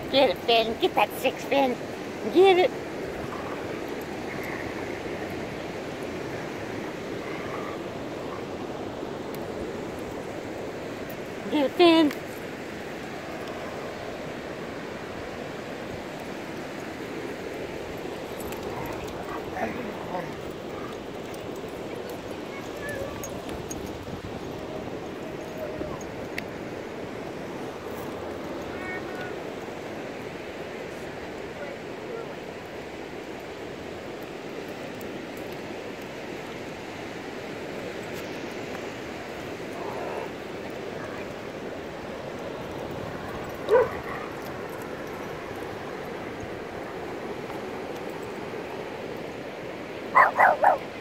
Get it, Finn. Get that 6, Finn. Get it. Get it, Finn. Wow, wow, wow.